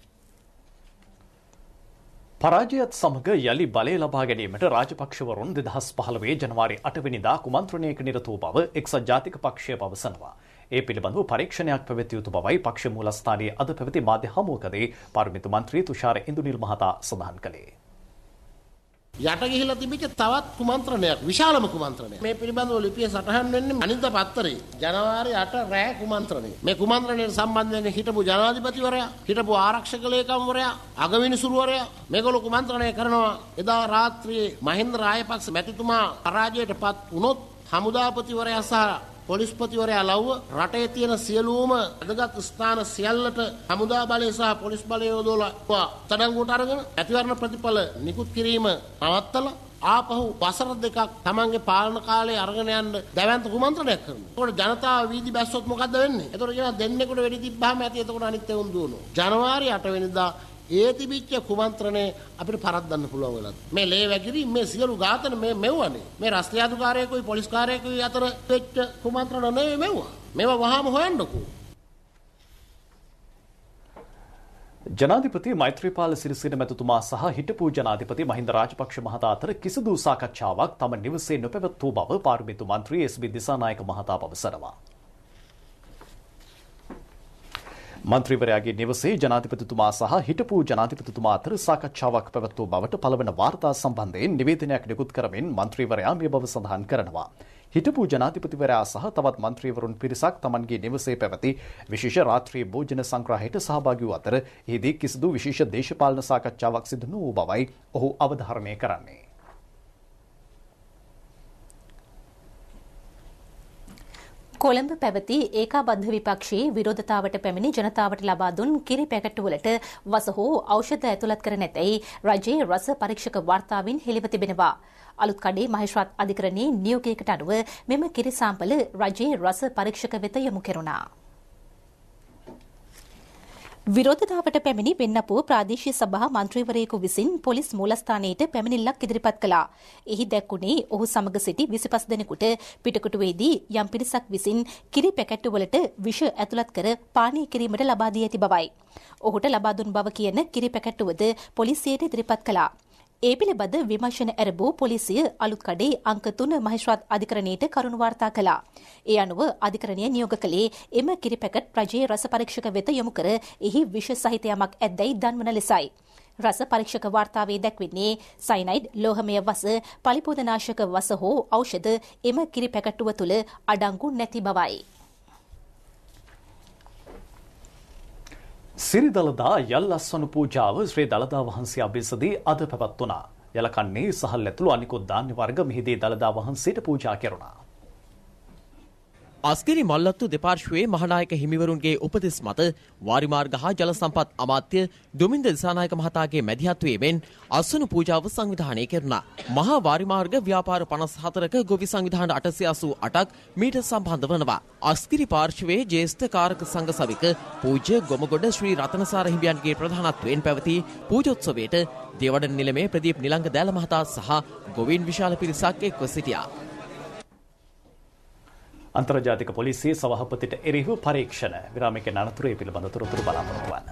පරාජයත් සමග යලි බලය ලබා ගැනීමට රාජපක්ෂවරුන් දෙදහස් පහළොවේ ජනවාරි අටවෙනිදා කුමන්ත්‍රණයක නිරත වූ බව එක්සත් ජාතික පක්ෂය පවසනවා. ඒ පිළිබඳව පරීක්ෂණයක් පැවැත්විය යුතු බවයි පක්ෂ මූලස්ථානයේ අද පැවති මාධ්‍ය හමුවකදී පාර්ලිමේන්තු මන්ත්‍රී තුෂාර ඉන්දුනිල් මහතා සඳහන් කළේ. යට ගිහිලා තිබිච්ච තවත් කුමන්ත්‍රණයක් විශාලම කුමන්ත්‍රණයක්. මේ පිළිබඳව ලිපිය සටහන් වෙන්නේ අනිද්දා පත්තරේ ජනවාරි අට රෑ කුමන්ත්‍රණය. මේ කුමන්ත්‍රණයට සම්බන්ධ වෙන හිටපු ජනාධිපතිවරයා, හිටපු ආරක්ෂක ලේකම්වරයා, අගවිනිසුරුවරයා මේගොල්ලෝ කුමන්ත්‍රණය කරනවා එදා රාත්‍රියේ මහින්ද රාජපක්ෂ මැතිතුමා පරාජයට පත් වුණොත් හමුදාපතිවරයා සහ පොලිස්පතිවරයා ලව්ව රටේ තියෙන සියලුම අදගත් ස්ථාන සියල්ලට හමුදා බලය සහ පොලිස් බලය යොදවලා තඩංගුවට අරගෙන ඇතිවරණ ප්‍රතිඵල නිකුත් කිරීම නවත්තලා ආපහු වසර දෙකක් තමන්ගේ පාලන කාලේ අරගෙන යන්න දැවැන්ත කුමන්ත්‍රණයක් කරනවා. ඒකට ජනතාව වීදි බැස්සොත් මොකද්ද වෙන්නේ? ඒතකොට කියනවා දෙන්නෙකුට වෙඩි තිබ්බාම ඇති එතකොට අනිත් ඒවා දුවනවා. ජනවාරි අට වෙනිදා ඒ තිබිච්ච කුමන්ත්‍රණය අපිට පරද්දන්න පුළුවන් වෙලා. මේ ලේ වැගිරි මේ සියලු ඝාතන මේ මෙව්වනේ. මේ රස්තියාදුකාරයෙකුයි පොලිස් කාර්යයෙකුයි අතර වෙච්ච කුමන්ත්‍රණ නෙවෙයි මෙව්වා. මේවා වහාම හොයන්නකෝ. ජනාධිපති මෛත්‍රීපාල සිරිසේන මැතිතුමා සහ හිටපු ජනාධිපති මහින්ද රාජපක්ෂ මහතා අතර කිසිදු සාකච්ඡාවක් තම නිවසේ නොපැවැත් වූ බව පාර්ලිමේන්තු මන්ත්‍රී එස් බී දිසානායක මහතා පවසනවා. මන්ත්‍රීවරයාගේ නිවසේ ජනාධිපතිතුමා සහ හිටපු ජනාධිපතිතුමා අතර සාකච්ඡාවක් පැවැත්වූ බවට පළවන වාර්තා සම්බන්ධයෙන් නිවේදනයක් නිකුත් කරමින් මන්ත්‍රීවරයා මේ බව සඳහන් කරනවා. හිටපු ජනාධිපතිවරයා සහ තවත් මන්ත්‍රීවරුන් පිරිසක් තමන්ගේ නිවසේ පැවති විශේෂ රාත්‍රී භෝජන සංග්‍රහයට සහභාගී වූ අතර එහිදී කිසිදු විශේෂ දේශපාලන සාකච්ඡාවක් සිදු නොවූ බවයි ඔහු අවධාරණය කරන්නේ. කොළඹ පැවති ඒකාබද්ධ විපක්ෂයේ විරෝධතාවට පැමිණි ජනතාවට ලබා දුන් කිරි පැකට්ටුවලට වස හෝ ඖෂධ ඇතුළත් කර නැතැයි රජයේ රස පරීක්ෂක වාර්තාවෙන් හෙළිව තිබෙනවා. අලුත්කඩේ මහේස්ත්‍රාත් අධිකරණයේ නියෝගයකට අනුව මෙම කිරි සාම්පල රජයේ රස පරීක්ෂක වෙත යොමු කෙරුණා. විරෝධතාවට පැමිණි වෙන්නපුව ප්‍රාදේශීය සභා මන්ත්‍රීවරයෙකු විසින් පොලිස් මූලස්ථානයට පැමිණිල්ලක් ඉදිරිපත් කළා. එහි දැක්වුණේ ඔහු සමග සිටි විසිපස් දෙනෙකුට පිටකොටුවේදී යම් පිරිසක් විසින් කිරි පැකැට්ටුවලට විෂ ඇතුළත් කර පානය කිරීමට ලබා දී ඇති බවයි. ඔහුට ලබා දුන් බව කියන කිරි පැකැට්ටුවද පොලිසියට ඉදිරිපත් කළා. ඒ පිළිබඳ විමර්ශන ඇරඹූ පොලිසිය අලුත්කඩේ අංක තුන මහේස්ත්‍රාත් අධිකරණයට කරුණු වාර්තා කළා. ඒ අනුව අධිකරණය නියෝග කළේ එම කිරි පැකට් රජයේ රස පරීක්ෂක වෙත යොමු කර එහි විෂ සහිත යමක් ඇද්දැයි දන්වන ලෙසයි. රස පරීක්ෂක වාර්තාවේ දැක්වෙන්නේ සයිනයිඩ්, ලෝහමය වස, පලිපෝදනාශක වස හෝ ඖෂධ එම කිරි පැකට්ටුව තුළ අඩංගු නැති බවයි. සිරි දළදා යල් අස්වනු පූජාව ශ්‍රී දළදා වහන්සේ අභිසදී අද පැවැත්වුණා. යලකන්නේ සහල් ඇතුළු අනිකුත් ධාන්‍ය වර්ග මෙහිදී දළදා වහන්සේට පූජා කෙරුණා. අස්ගිරි මල්ලත්තු දෙපාර්ශ්වයේ මහානායක හිමිවරුන්ගේ උපදෙස් මත වාරිමාර්ග හා ජල සම්පත් අමාත්‍ය දුමින්ද දිසානායක මහතාගේ මැදිහත්වීමෙන් අස්වනු පූජාව සංවිධානය කෙරුණා. මහා වාරිමාර්ග ව්‍යාපාර පනස් හතරක ගොවි සංවිධාන අටසිය අසූ අටක් මීට සම්බන්ධ වනවා. අස්ගිරි පාර්ශ්වයේ ජ්‍යෙෂ්ඨ කාරක සංඝ සවික පූජ්‍ය ගොමගොඩ ශ්‍රී රතනසාර හිමියන්ගේ ප්‍රධානත්වයෙන් පැවති පූජෝත්සවයට දේවඩන නිලමේ ප්‍රදීප් නිලංග දෑල මහතා සහ ගොවීන් විශාල පිරිසක් එක්ව සිටියා. අන්තර්ජාතික පොලිසියේ සභාපතිට එරෙහිව පරීක්ෂණ විරාමයකින් අනතුරු ඒ පිළිබඳ තොරතුරු බලාපොරොත්තු වන්න.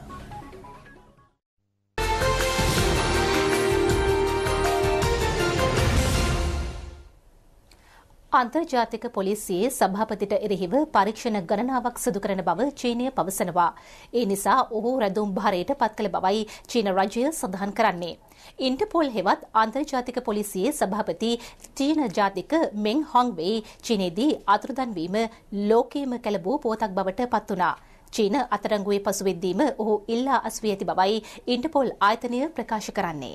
අන්තර්ජාතික පොලිසියේ සභාපතිට එරෙහිව පරීක්ෂණ ගණනාවක් සිදු කරන බව චීනය පවසනවා. ඒ නිසා ඔහු රැඳුම් භාරයට පත් කළ බවයි චීන රජය සඳහන් කරන්නේ. ඉන්ටර්පෝල් හෙවත් අන්තර්ජාතික පොලිසියේ සභාපති චීන ජාතික මෙන් හොංවෙයි චීනයේදී අතුරුදන් වීම ලෝකයේම කැළඹූ පුවතක් බවට පත් වුණා. චීන අතරංගුවේ පසුවෙද්දීම ඔහු ඉල්ලා අස්වී ඇති බවයි ඉන්ටර්පෝල් ආයතනය ප්‍රකාශ කරන්නේ.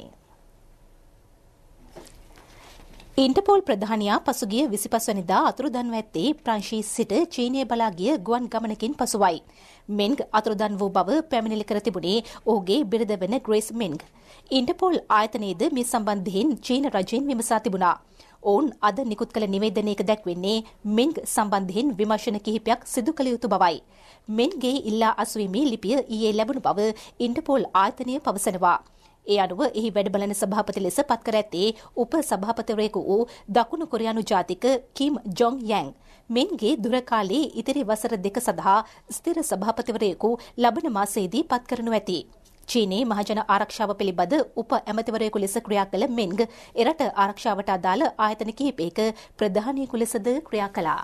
ඉන්ටර්පෝල් ප්‍රධානියා පසුගිය විසිපස් වැනිදා අතුරුදන්ව ඇත්තේ ප්‍රංශී සිට චීනය බලා ගිය ගුවන් ගමනකින් පසුවයි. මෙන්ග් අතුරුදන් වූ බව පැමිණිලි කර තිබුණේ ඔහුගේ බිරිඳ වන ග්‍රේස් මෙන්ග්. ඉන්ටර්පෝල් ආයතනයේද මේ සම්බන්ධයෙන් චීන රජයෙන් විමසා තිබුණා. ඔවුන් අද නිකුත් කළ නිවේදනයක දැක්වෙන්නේ මෙන්ග් සම්බන්ධයෙන් විමර්ශන කිහිපයක් සිදු කළ යුතු බවයි. මෙන්ගේ ඉල්ලා අස්වීමේ ලිපිය ඊයේ ලැබුණු බව ඉන්ටර්පෝල් ආයතනය පවසනවා. ඒ අනුව එහි වැඩබලන සභාපති ලෙස පත් කර ඇත්තේ උප සභාපතිවරයෙකු වූ දකුණු කොරියානු ජාතික කිම් ජොන් යැන්. මෙන්ගේ දුරකාලයේ ඉතිරි වසර දෙක සඳහා ස්ථිර සභාපතිවරයෙකු ලබන මාසයේදී පත් කරනු ඇති. චීනයේ මහජන ආරක්ෂාව පිළිබඳ උප ඇමතිවරයෙකු ලෙස ක්‍රියා කළ මෙන්ග් එරට ආරක්ෂාවට අදාළ ආයතන කිහිපයක ප්‍රධානියෙකු ලෙසද ක්‍රියා කළා.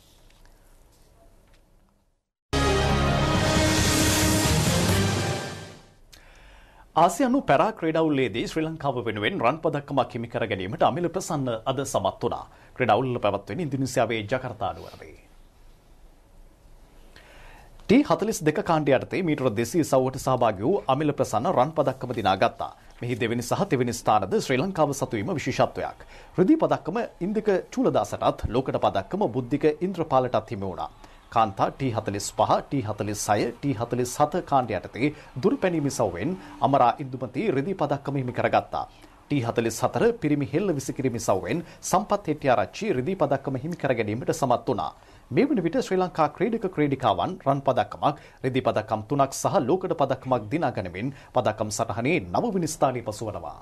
ආසියානු පැරා ක්‍රීඩාවුල්ලේදී ශ්‍රී ලංකාව වෙනුවෙන් රන් පදක්කමක් හිමි කර ගැනීමට අමිල ප්‍රසන්න අද සමත් වුණා. ක්‍රීඩාවුල්ල පැවැත්වෙන්නේ ඉන්දුනීසියාවේ ජකාර්තා නුවරදී. ටී හතළිස් දෙක කාණ්ඩය යටතේ මීටර දෙසිය සව්වට සහභාගී වූ අමිල ප්‍රසන්න රන් පදක්කම දිනා ගත්තා. මෙහි දෙවෙනි සහ තෙවෙනි ස්ථානද ශ්‍රී ලංකාව සතු වීම විශේෂත්වයක්. රිදී පදක්කම ඉන්දික චූලදාසටත් ලෝකඩ පදක්කම බුද්ධික ඉන්ද්‍රපාලටත් හිමි වුණා. කාන්තා ටී හතළිස් පහ, ටී හතළිස් හය, ටී හතළිස් හත කාණ්ඩය යටතේ දුරපැනීම සව්වෙන් අමරා ඉන්දුමති රිදී පදක්කම හිමි කරගත්තා. ටී හතළිස් හතර පිරිමි හෙල්ල විසිකිරීම සව්වෙන් සම්පත් හෙට්ටිආරච්චි රිදී පදක්කම හිමි කර ගැනීමට සමත් වුණා. මේ වන විට ශ්‍රී ලංකා ක්‍රීඩක ක්‍රීඩිකාවන් රන් පදක්කමක්, රිදී පදක්කම් තුනක් සහ ලෝකඩ පදක්කමක් දිනා ගනිමින් පදක්කම් සටහනේ නවවෙනි ස්ථානයේ පසුවනවා.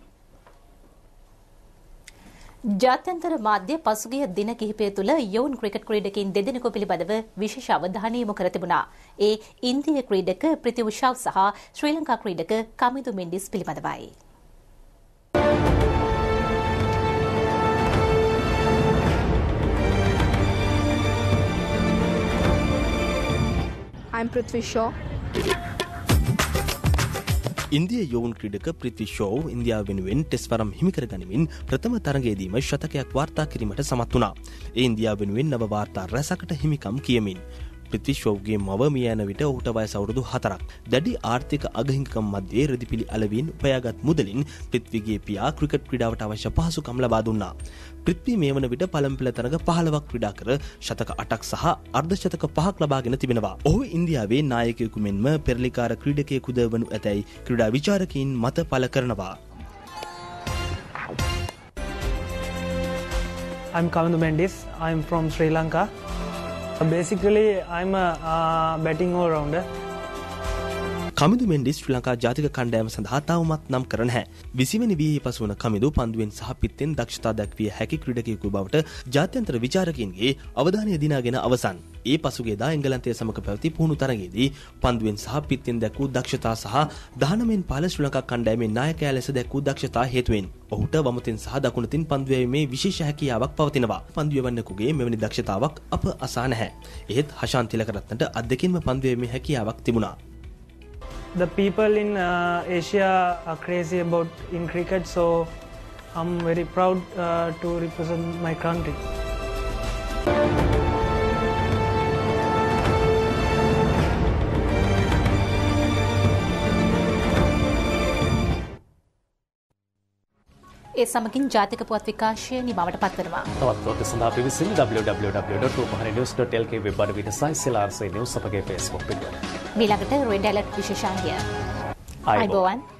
ජාත්‍යන්තර මාධ්‍ය පසුගිය දින කිහිපය තුළ යෝන් ක්‍රිකට් ක්‍රීඩකයින් දෙදෙනෙකු පිළිබඳව විශේෂ අවධානය යොමු කර තිබුණා. ඒ ඉන්දිය ක්‍රීඩක ප්‍රිතිව් ශාව් සහ ශ්‍රී ලංකා ක්‍රීඩක කමිදු මෙන්ඩිස් පිළිබඳවයි. I'm Prithvi Shaw. ඉන්දිය යොවුන් ක්‍රීඩක ප්‍රීති ෂෝව් ඉන්දියාව වෙනුවෙන් ටෙස්ට් වරම් හිමි කර ගනිමින් ප්‍රථම තරගයේදීම ශතකයක් වාර්තා කිරීමට සමත් වුණා. ඒ ඉන්දියාව වෙනුවෙන් නව වාර්තා රැසකට හිමිකම් කියමින් ප්‍රීති ෂෝව්ගේ මව මිය යන විට ඔහුට වයස අවුරුදු හතරක්. දැඩි ආර්ථික අගහිඟකම් මැද්දේ රෙදිපිලි අලවින් උපයාගත් මුදලින් පෘථ්විගේ පියා ක්‍රිකට් ක්‍රීඩාවට අවශ්‍ය පහසුකම් ලබා දුන්නා. පෘථ්වි මේ වන විට පළමු පෙළ තරග පහළොවක් ක්‍රීඩා කර ශතක අටක් සහ අර්ධ ශතක පහක් ලබාගෙන තිබෙනවා. ඔහු ඉන්දියාවේ නායකයෙකු මෙන්ම පෙරලිකාර ක්‍රීඩකයෙකුද වනු ඇතැයි ක්‍රීඩා විචාරකයින් මත පළ කරනවා. I'm Kavindu Mendis. I'm from Sri Lanka. Basically, I'm a uh, batting all-rounder. Kamindu Mendis ශ්‍රී ලංකා ජාතික කණ්ඩායම සඳහා තවමත් නම් කර නැහැ. විසිවෙනි වියෙහි පසු වන කමිදු පන්දුවෙන් සහ පිත්තෙන් දක්ෂතා දක්විය හැකි ක්‍රීඩකයෙකු බවට ජාත්‍යන්තර විචාරකයින්ගේ අවධානය දිනාගෙන අවසන්. ඒ පසුගියදා එංගලන්තය සමග පැවති පුහුණු තරගයේදී පන්දුවෙන් සහ පිත්තෙන් දැක් වූ දක්ෂතා සහ දහනමෙන් පහළ ශ්‍රී ලංකා කණ්ඩායමේ නායකයා ලෙස දැක් වූ දක්ෂතා හේතුවෙන් ඔහුට වමතෙන් සහ දකුණතින් පන්දු යැවීමේ විශේෂ හැකියාවක් පවතිනවා. පන්දු යවන්නෙකුගේ මෙවැනි දක්ෂතාවක් අප අසා නැහැ. එහෙත් හෂාන් තිලකරත්නට අත්දැකීම පන්දු යැවීමේ හැකියාවක් තිබුණා. The people in uh, Asia are crazy about in cricket, so I'm very proud uh, to represent my country. ඒ සමගින් ජාතික පුවත් විකාශය නිමවට පත්වනවා. තවත් ලෝක සඳහා පිවිසින් w w w dot rupahani news dot l k web අඩවියට සහ එල් ආර් සී news අපගේ Facebook පිටුව. මීළඟට රෙඩ් ඇලර්ට් විශේෂාංගය. ආයුබෝවන්.